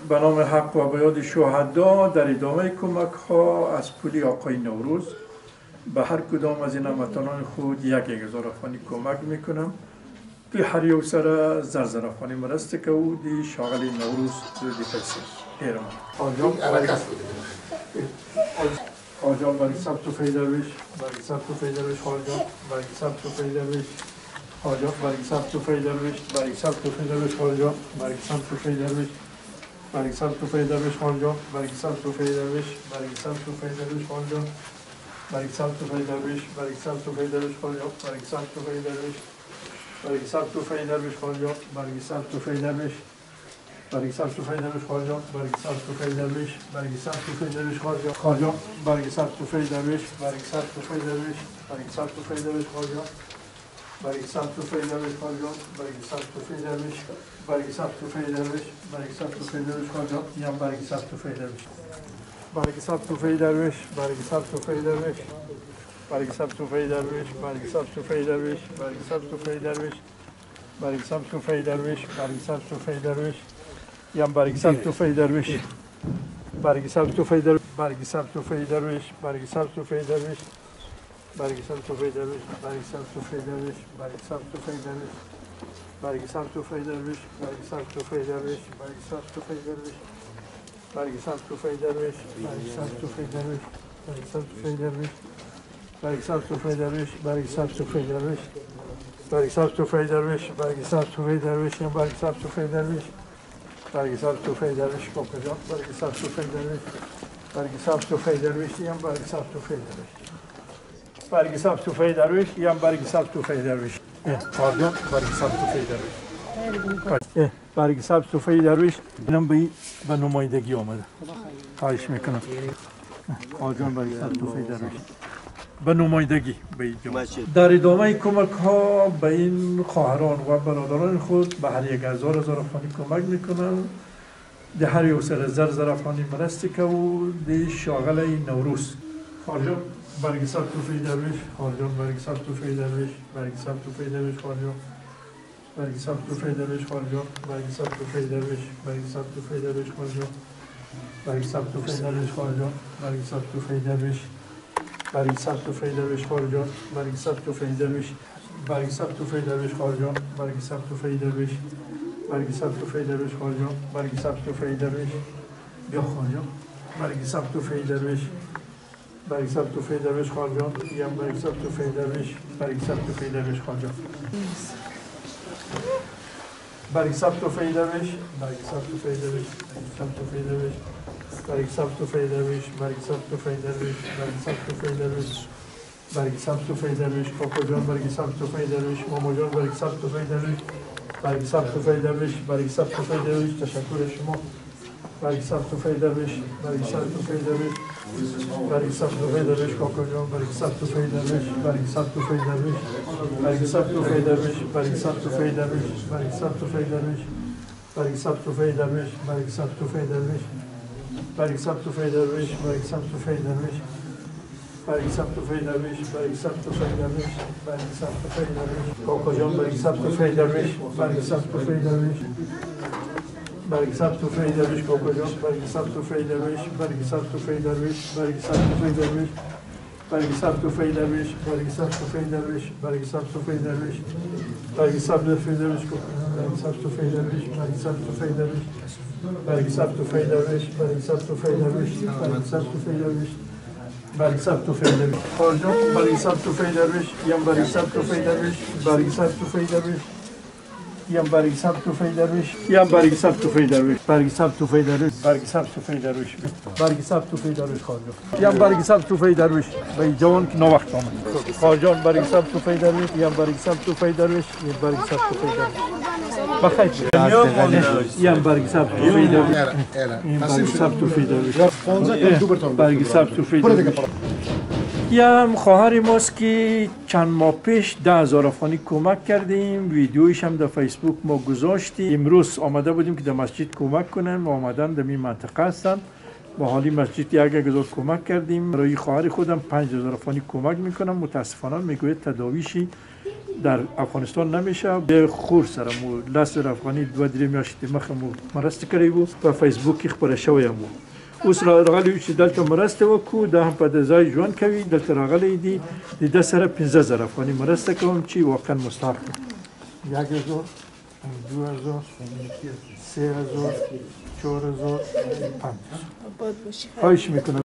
به نام حق و به یاد شهدا در ادامه کمک ها از پولی آقای نوروز به هر کدام از این هموطنان خود 1000 افغانی کمک میکنم. به هر یک سر زر افغانی مرسته که او دی شاغل نوروز دی پیسه ایران خواجان برای ثبت و فیدرویش برای ثبت و فیدرویش خواجان برای ثبت و فیدرویش خواجان برای ثبت و فیدرویش برای ثبت و فیدرویش خواجان برای ثبت و فیدرویش برای ثبت و فیدرویش خواجان برای ثبت و فیدرویش برای ثبت و فیدرویش خواجان برای ثبت و فیدرویش برای ثبت و فیدرویش خواجان برای ثبت و فیدرویش برای ثبت و فیدرویش خواجان برای ثبت و فیدرویش برای ثبت و فیدرویش خواجان برای ثبت و فیدرویش برای ثبت و فیدرویش خواجان برای ثبت و فیدرویش برای ثبت و فیدرویش برای ثبت و فیدرویش خواجان برای ثبت و فیدرویش خواجان برای ثبت و فیدرویش برای ثبت و فیدرویش برای ثبت و فیدرویش خواجان یا برای ثبت و فیدرویش برای ثبت و فیدرویش برای ثبت و فیدرویش برای ثبت و فیدرویش برای ثبت و فیدرویش برای ثبت و فیدرویش برای ثبت و فیدرویش برای ثبت و فیدرویش یا برای ثبت و فیدرویش برای ثبت و فیدرویش برای ثبت و فیدرویش برای ثبت و فیدرویش برای ثبت و فیدرویش برای ثبت و فیدرویش برای ثبت و فیدرویش برای ثبت و فیدرویش برای ثبت و فیدرویش برای ثبت و فیدرویش برای ثبت و فیدرویش برای ثبت و فیدرویش برای ثبت و فیدرویش برای ثبت و فیدرویش برای ثبت و فیدرویش برای ثبت و فیدرویش برای ثبت و فیدرویش یا برای ثبت و فیدرویش برای ثبت و فیدرویش کوکجان برای ثبت و فیدرویش برای ثبت و فیدرویش یا برای ثبت و فیدرویش برای ثبت و فیدرویش یا برای ثبت و فیدرویش پاردون برای ثبت و فیدرویش برای ثبت و فیدرویش اینم به نمایندگی آمده خواهش میکنم پاردون برای ثبت و فیدرویش به نمایندگی به در ادامه کمک ها به این خواهران و برادران خود به هر 1000 افغانی کمک میکنن. ده هر یک سر زر افغانی مرسته که و ده شاغل نوروز خارجان برای ثبت و فیدرویش خارجان برای ثبت و فیدرویش برای ثبت و فیدرویش خارجان برای ثبت و فیدرویش خارجان برای ثبت و فیدرویش برای ثبت و فیدرویش خارجان برای ثبت و فیدرویش خارجان برای ثبت و فیدرویش برای ثبت و فیدرویش خارجان برای ثبت و فیدرویش برای ثبت و فیدرویش خارجان برای ثبت و فیدرویش برای ثبت و فیدرویش خارجان برای ثبت و فیدرویش بیا خارجان برای ثبت و فیدرویش برای ثبت و فیدرویش خارجان یا برای ثبت و فیدرویش برای ثبت و فیدرویش خارجان برای ثبت و فیدرویش برای ثبت و فیدرویش ثبت و فیدرویش برای ثبت و فیدرویش برای ثبت و فیدرویش برای ثبت و فیدرویش برای ثبت و فیدرویش کوکجان برای ثبت و فیدرویش ماموجان برای ثبت و فیدرویش برای ثبت و فیدرویش برای ثبت و فیدرویش تشکر شما برای ثبت و فیدرویش برای ثبت و فیدرویش برای ثبت و فیدرویش کوکجان برای ثبت و فیدرویش برای ثبت و فیدرویش برای ثبت و فیدرویش برای ثبت و فیدرویش برای ثبت و فیدرویش برای ثبت و فیدرویش برای ثبت و فیدرویش برای ثبت و فیدرویش برای ثبت و فیدرویش برای ثبت و فیدرویش برای ثبت و فیدرویش برای ثبت و فیدرویش کوکجان برای ثبت و فیدرویش برای ثبت و فیدرویش برای ثبت و فیدرویش کوکجان برای ثبت و فیدرویش برای ثبت و فیدرویش برای ثبت و فیدرویش برای ثبت و فیدرویش برای ثبت و فیدرویش برای ثبت و فیدرویش برای ثبت و فیدرویش برای ثبت و فیدرویش برای ثبت و فیدرویش برای ثبت و فیدرویش برای ثبت و فیدرویش برای ثبت و فیدرویش برای ثبت و فیدرویش خارجان برای ثبت و فیدرویش یا برای ثبت و فیدرویش برای ثبت و فیدرویش یا برای ثبت و فیدرویش یا برای ثبت و فیدرویش برای ثبت و فیدرویش برای ثبت و فیدرویش برای ثبت و فیدرویش خارجان یا برای ثبت و فیدرویش به جوان که نو وقت آمد خارجان برای ثبت و فیدرویش یا برای ثبت و فیدرویش یا برای ثبت و فیدرویش بخیر یا برای ثبت و فیدرویش برای ثبت و فیدرویش برای ثبت و فیدرویش یا خواهر ماست که چند ماه پیش 10,000 افغانی کمک کردیم، ویدیویش هم در فیسبوک ما گذاشتیم. امروز آمده بودیم که در مسجد کمک کنن و آمدن در این منطقه هستن. با حالی مسجد 1000 کمک کردیم. برای خواهر خودم 5000 افغانی کمک میکنم. متاسفانه میگوید تداویشی در افغانستان نمیشه. به خور سره مو لسر افغانی 2-3 میاشتې مخه مو مرسته کړې وو په فیسبوک کې خبره شوی مو. اوس راغلی چې دلته مرسته وکړو دا هم په دې ځای ژوند کوي. دلته راغلی دي د ده سره 15,000 افغاني مرسته کوم چې واقعا مستحق دی. 1,000 2,000 3,000 4,000 5,000 خواهش میکنم.